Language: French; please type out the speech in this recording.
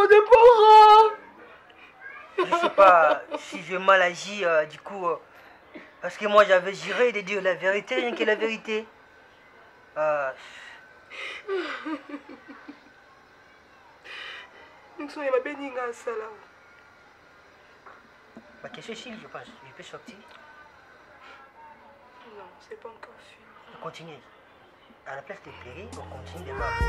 Déborah. Je sais pas si je mal agi, du coup. Parce que moi j'avais juré de dire la vérité, rien que la vérité. Nixon est ma béninga ça là. Ma question est je pense. Je peux sortir. Non, c'est pas encore fini. On continue. À la place de pleurer, on continue de voir.